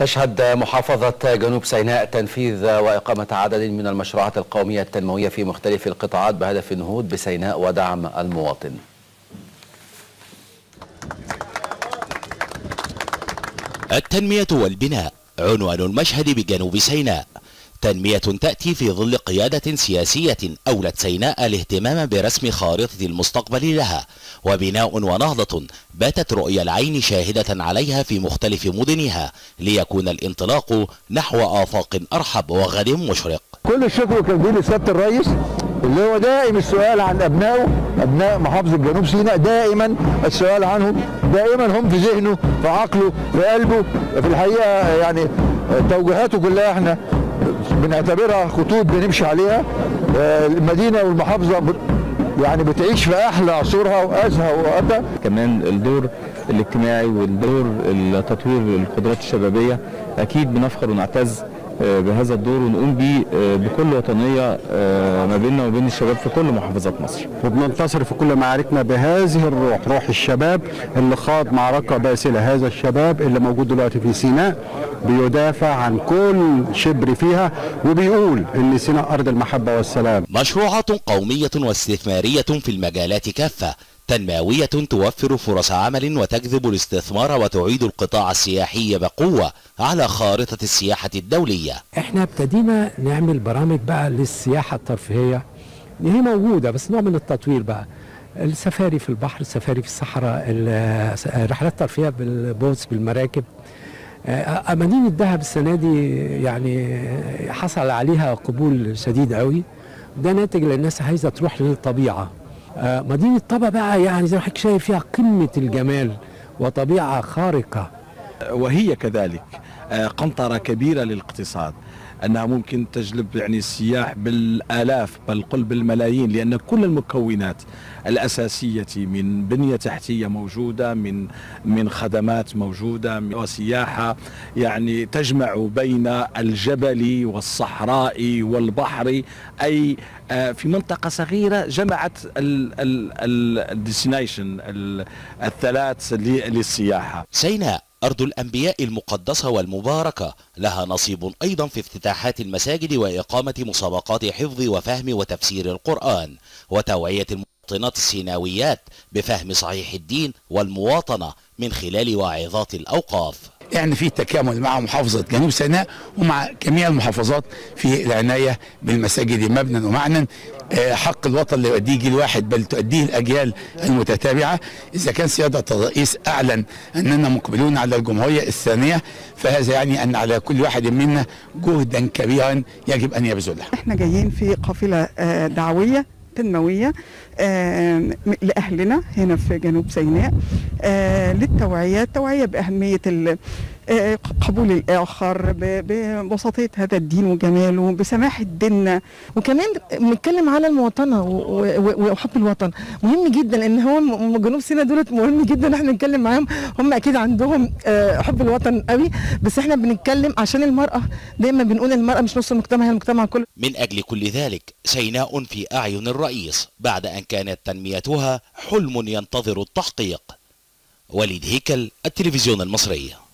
تشهد محافظة جنوب سيناء تنفيذ وإقامة عدد من المشروعات القومية التنموية في مختلف القطاعات بهدف النهوض بسيناء ودعم المواطن. التنمية والبناء عنوان المشهد بجنوب سيناء، تنمية تأتي في ظل قيادة سياسية أولت سيناء الاهتمام برسم خارطة المستقبل لها، وبناء ونهضة باتت رؤية العين شاهدة عليها في مختلف مدنها، ليكون الانطلاق نحو آفاق أرحب وغد مشرق. كل الشكر والتقدير لسيادة الرئيس اللي هو دائم السؤال عن أبنائه، أبناء محافظة جنوب سيناء، دائما السؤال عنهم، دائما هم في ذهنه، في عقله، في قلبه. في الحقيقة يعني توجيهاته كلها احنا بنعتبرها خطوط بنمشي عليها. المدينة والمحافظة يعني بتعيش في أحلى عصورها وأزهى وقتها. كمان الدور الاجتماعي والدور تطوير القدرات الشبابية أكيد بنفخر ونعتز بهذا الدور ونقوم به بكل وطنية ما بيننا وبين الشباب في كل محافظات مصر، وبننتصر في كل معاركنا بهذه الروح، روح الشباب اللي خاض معركة باسلة. هذا الشباب اللي موجود دلوقتي في سيناء بيدافع عن كل شبر فيها وبيقول ان سيناء ارض المحبة والسلام. مشروعات قومية واستثمارية في المجالات كافة، تنموية توفر فرص عمل وتجذب الاستثمار وتعيد القطاع السياحي بقوة على خارطة السياحة الدولية. احنا ابتدينا نعمل برامج بقى للسياحة الترفيهية، هي موجودة بس نوع من التطوير بقى، السفاري في البحر، السفاري في الصحراء، الرحلات الترفيهية بالبوتس بالمراكب. مدينة دهب السنة دي يعني حصل عليها قبول شديد قوي، ده ناتج للناس عايزة تروح للطبيعة. مدينة طابا بقى يعني زي ما حضرتك شايف فيها قمة الجمال وطبيعة خارقة، وهي كذلك قنطرة كبيرة للاقتصاد، أنها ممكن تجلب يعني السياح بالآلاف بل قل بالملايين، لأن كل المكونات الأساسية من بنية تحتية موجودة، من خدمات موجودة، وسياحة يعني تجمع بين الجبل والصحراء والبحر، أي في منطقة صغيرة جمعت الديستنيشن الثلاث للسياحة. سيناء أرض الأنبياء المقدسة والمباركة، لها نصيب أيضا في افتتاحات المساجد وإقامة مسابقات حفظ وفهم وتفسير القرآن، وتوعية المواطنات السيناويات بفهم صحيح الدين والمواطنة من خلال واعظات الأوقاف. يعني في تكامل مع محافظة جنوب سيناء ومع جميع المحافظات في العناية بالمساجد مبنى ومعنى. حق الوطن لا يؤديه جيل واحد بل تؤديه الأجيال المتتابعة. إذا كان سيادة الرئيس أعلن أننا مقبلون على الجمهورية الثانية، فهذا يعني أن على كل واحد منا جهدا كبيرا يجب أن يبذله. احنا جايين في قافلة دعوية تنموية لأهلنا هنا في جنوب سيناء، للتوعية بأهمية قبول الآخر، ببساطية هذا الدين وجماله، بسماحة ديننا، وكمان بنتكلم على المواطنة وحب الوطن. مهم جدا ان هو جنوب سيناء دولت مهم جدا احنا نتكلم معاهم، هم اكيد عندهم حب الوطن قوي، بس احنا بنتكلم عشان المرأة، دايما بنقول المرأة مش نص المجتمع، هي المجتمع كله. من أجل كل ذلك سيناء في أعين الرئيس بعد أن كانت تنميتها حلم ينتظر التحقيق. وليد هيكل، التلفزيون المصري.